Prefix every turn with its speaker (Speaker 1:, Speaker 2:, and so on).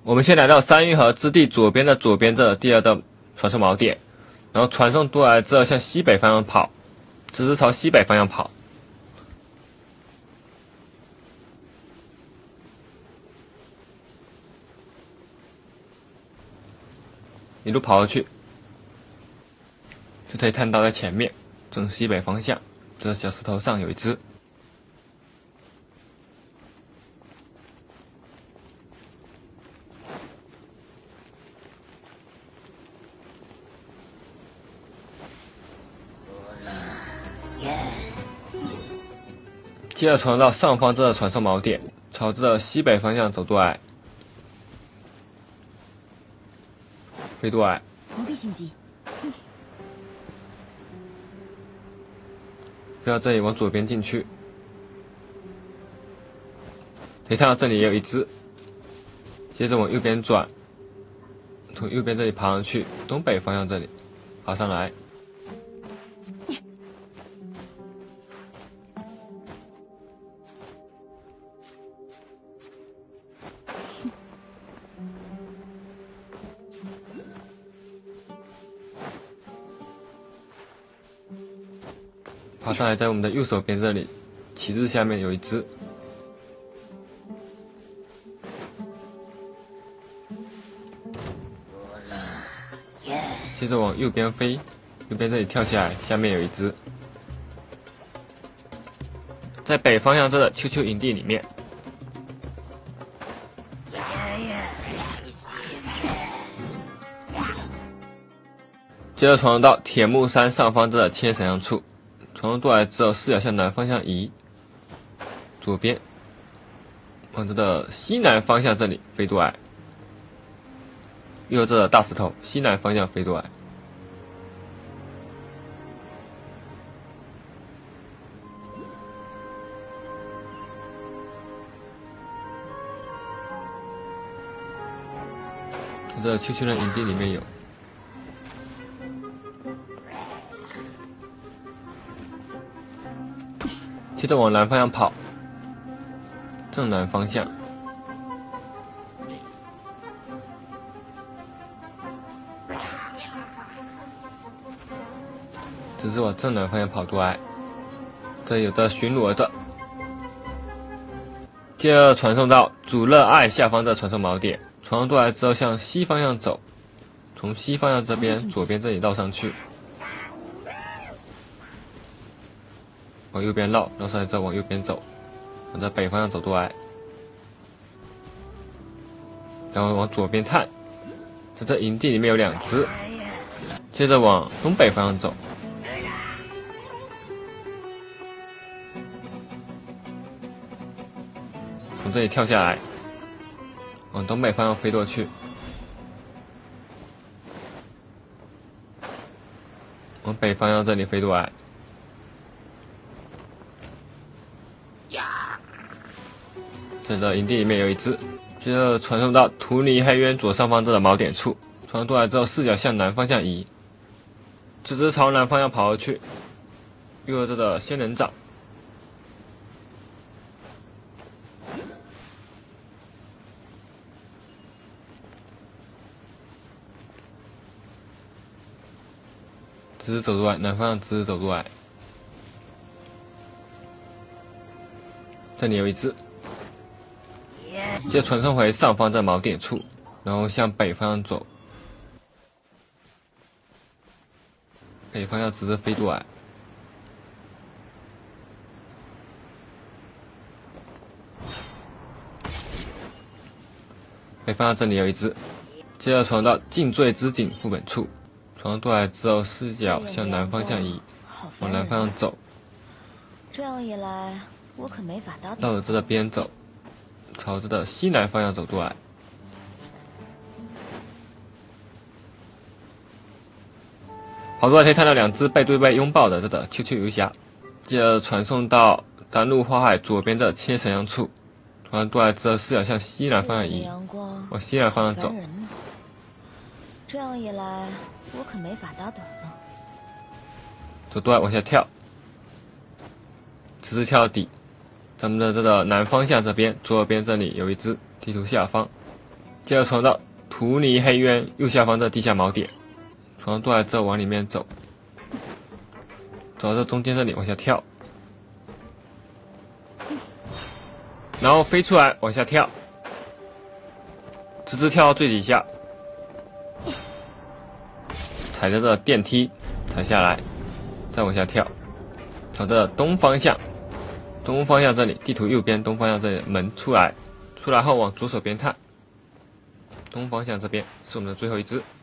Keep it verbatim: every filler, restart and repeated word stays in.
Speaker 1: 我们先来到三运河之地左边的左边这第二个传送锚点，然后传送过来之后向西北方向跑，直直朝西北方向跑。一路跑过去，就可以看到在前面正西北方向，这小石头上有一只。接着传到上方这个传送锚点，朝着西北方向走过来，飞过来。
Speaker 2: 不必心急。嗯、
Speaker 1: 飞到这里，往左边进去，可以看到这里也有一只。接着往右边转，从右边这里爬上去，东北方向这里爬上来。爬上来，在我们的右手边这里，旗帜下面有一只。接着往右边飞，右边这里跳下来，下面有一只。在北方向这个秋秋营地里面。接着传送到铁木山上方这个切神像处。传送过来之后，视角向南方向移，左边往这个西南方向这里飞过来，又有这个大石头西南方向飞过来。这个秋秋人营地里面有。接着往南方向跑，正南方向。直直往正南方向跑过来，这里有的巡逻的。接着传送到主热爱下方的传送锚点，传送过来之后向西方向走，从西方向这边左边这里绕上去。往右边绕，绕上来之后往右边走，往这北方向走过来，然后往左边探，在这营地里面有两只，接着往东北方向走，从这里跳下来，往东北方向飞过去，往北方向这里飞过来。这个营地里面有一只，接着传送到图尼黑渊左上方这个锚点处，传送过来之后视角向南方向移，直直朝南方向跑过去，又有这个仙人掌。直直走过来，南方向直直走过来，这里有一只。接着传送回上方的锚点处，然后向北方向走，北方向直直飞过来。北方向这里有一只，接着传到尽醉之井副本处，传送过来之后视角向南方向移，往南方向走。
Speaker 2: 这样一来，我可没法搭。
Speaker 1: 到了这个边走。朝着的西南方向走过来，跑过来可以看到两只背对背拥抱的这个秋秋游侠。接着传送到甘露花海左边的切神像处，传过来之后视角向西南方向移，往西南方向走。
Speaker 2: 这样一来，我可没法打盹了。
Speaker 1: 走过来往下跳，直直跳到底。咱们的这个南方向这边，左边这里有一只，地图下方。 接着传到图尼黑渊右下方的地下锚点，传过来之后往里面走，走到这中间这里往下跳，然后飞出来往下跳，直直跳到最底下，踩着这电梯踩下来，再往下跳，朝着东方向，东方向这里地图右边东方向这里门出来，出来后往左手边看，东方向这边是我们的最后一只。